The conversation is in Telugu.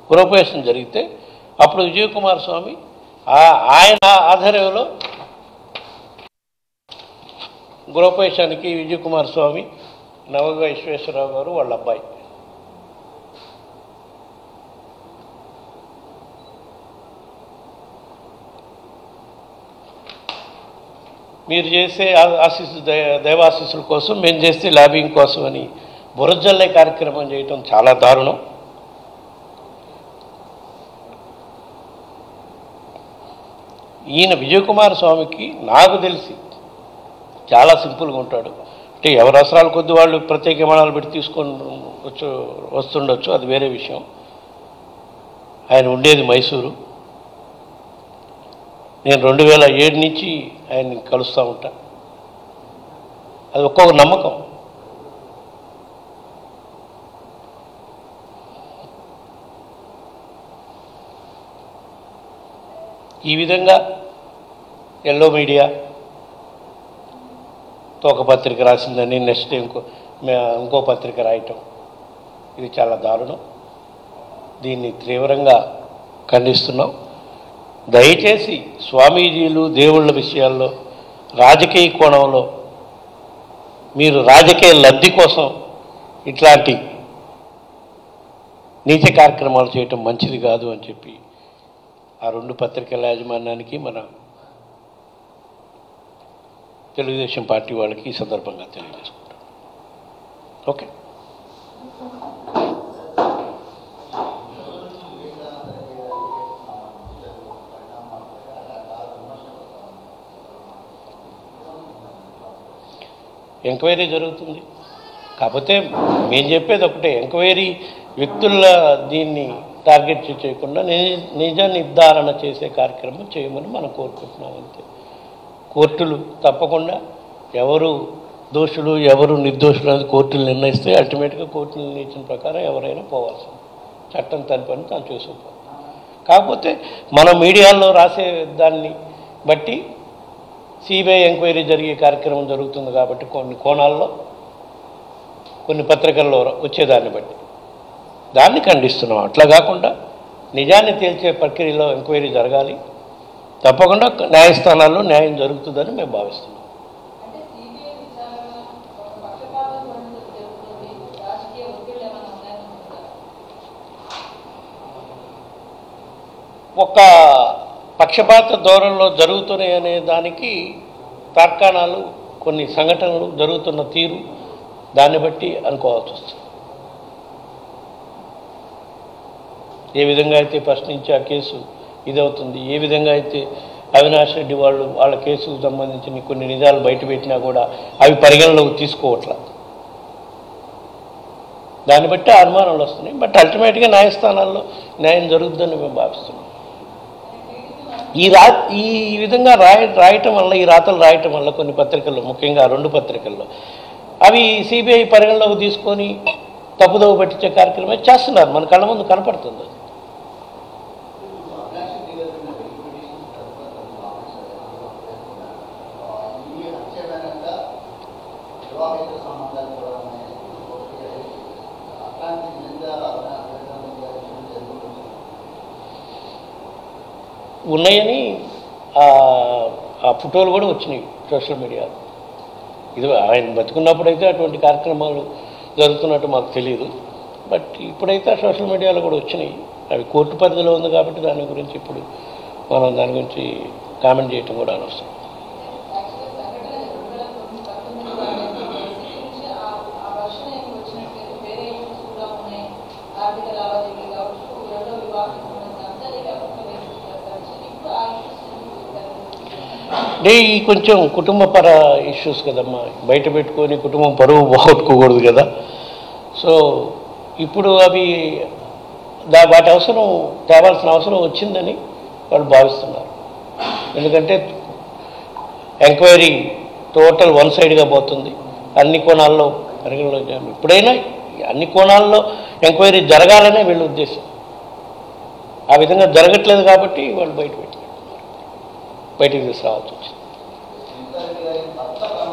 గృహప్రవేశం జరిగితే అప్పుడు విజయకుమార్ స్వామి ఆయన ఆధ్వర్యంలో గృహప్రవేశానికి విజయకుమార్ స్వామి, నవగ విశ్వేశ్వరరావు గారు వాళ్ళ అబ్బాయి మీరు చేసే ఆశీస్సు దైవాశీస్సుల కోసం, మేము చేస్తే లాబింగ్ కోసం అని బురజల్లే కార్యక్రమం చేయటం చాలా దారుణం. ఈయన విజయకుమార్ స్వామికి నాకు తెలిసి చాలా సింపుల్గా ఉంటాడు. అంటే ఎవరి అవసరాల కొద్ది వాళ్ళు ప్రత్యేక విమానాలు పెట్టి తీసుకొని వస్తుండొచ్చు, అది వేరే విషయం. ఆయన ఉండేది మైసూరు. నేను 2007 నుంచి ఆయన్ని కలుస్తూ ఉంటా. అది ఒక్కొక్క నమ్మకం. ఈ విధంగా ఎల్లో మీడియా ఒక పత్రిక రాసిందని నెక్స్ట్ ఇంకో పత్రిక రాయటం, ఇది చాలా దారుణం. దీన్ని తీవ్రంగా ఖండిస్తున్నాం. దయచేసి స్వామీజీలు దేవుళ్ళ విషయాల్లో రాజకీయ కోణంలో మీరు రాజకీయ లబ్ధి కోసం ఇట్లాంటి నీచ కార్యక్రమాలు చేయటం మంచిది కాదు అని చెప్పి ఆ 2 పత్రికల యాజమాన్యానికి మన తెలుగుదేశం పార్టీ వాళ్ళకి ఈ సందర్భంగా తెలియజేసుకుంటాం. ఓకే. ఎంక్వైరీ జరుగుతుంది. కాకపోతే మేము చెప్పేది ఒకటే, ఎంక్వైరీ వ్యక్తుల దీన్ని టార్గెట్ చేయకుండా నిజ నిర్ధారణ చేసే కార్యక్రమం చేయమని మనం కోరుకుంటున్నాం అంతే. కోర్టులు తప్పకుండా ఎవరు దోషులు ఎవరు నిర్దోషులు అనేది కోర్టులు నిర్ణయిస్తే అల్టిమేట్గా కోర్టులు నిర్ణయించిన ప్రకారం ఎవరైనా పోవాల్సింది. చట్టం తన పని తాను చేసుకుపోవాలి. కాకపోతే మనం మీడియాలో రాసే దాన్ని బట్టి సిబిఐ ఎంక్వైరీ జరిగే కార్యక్రమం జరుగుతుంది కాబట్టి కొన్ని కోణాల్లో కొన్ని పత్రికల్లో వచ్చేదాన్ని బట్టి దాన్ని ఖండిస్తున్నాం. అట్లా కాకుండా నిజాన్ని తేల్చే ప్రక్రియలో ఎంక్వైరీ జరగాలి. తప్పకుండా న్యాయస్థానాల్లో న్యాయం జరుగుతుందని మేము భావిస్తున్నాం. ఒక పక్షపాత ధోరణిలో జరుగుతున్నాయి అనే దానికి తార్కాణాలు, కొన్ని సంఘటనలు జరుగుతున్న తీరు, దాన్ని బట్టి అనుకోవాల్సి వస్తుంది. ఏ విధంగా అయితే ఫస్ట్ నుంచి ఆ కేసు ఇదవుతుంది, ఏ విధంగా అయితే అవినాష్ రెడ్డి వాళ్ళ కేసుకు సంబంధించిన కొన్ని నిజాలు బయటపెట్టినా కూడా అవి పరిగణలోకి తీసుకోవట్లా, దాన్ని బట్టి అనుమానాలు వస్తున్నాయి. బట్ అల్టిమేట్గా న్యాయస్థానాల్లో న్యాయం జరుగుతుందని మేము భావిస్తున్నాం. ఈ విధంగా రాయటం వల్ల, ఈ రాతలు రాయటం వల్ల కొన్ని పత్రికల్లో, ముఖ్యంగా 2 పత్రికల్లో అవి సిబిఐ పరిగణలోకి తీసుకొని తప్పుదోవ పట్టించే కార్యక్రమం చేస్తున్నారు. మన కళ్ళ ముందు కనపడుతుంది. ఉన్నాయని ఆ ఫోటోలు కూడా వచ్చినాయి సోషల్ మీడియాలో. ఇది ఆయన బతుకున్నప్పుడైతే అటువంటి కార్యక్రమాలు జరుగుతున్నట్టు మాకు తెలియదు. బట్ ఇప్పుడైతే సోషల్ మీడియాలో కూడా వచ్చినాయి. అవి కోర్టు పరిధిలో ఉంది కాబట్టి దాని గురించి ఇప్పుడు మనం దాని గురించి కామెంట్ చేయటం కూడా అనవసరం. అంటే ఈ కొంచెం కుటుంబపర ఇష్యూస్ కదమ్మా, బయట పెట్టుకొని కుటుంబం పరువు పోగొట్టుకోకూడదు కదా. సో ఇప్పుడు అవి వాటి అవసరం తేవాల్సిన అవసరం వచ్చిందని వాళ్ళు భావిస్తున్నారు. ఎందుకంటే ఎంక్వైరీ టోటల్ వన్ సైడ్గా పోతుంది. అన్ని కోణాల్లో పరిగణలో ఇప్పుడైనా అన్ని కోణాల్లో ఎంక్వైరీ జరగాలనే వీళ్ళ ఉద్దేశం. ఆ విధంగా జరగట్లేదు కాబట్టి వాళ్ళు బయటికి తీసుకురావాల్సి వచ్చింది.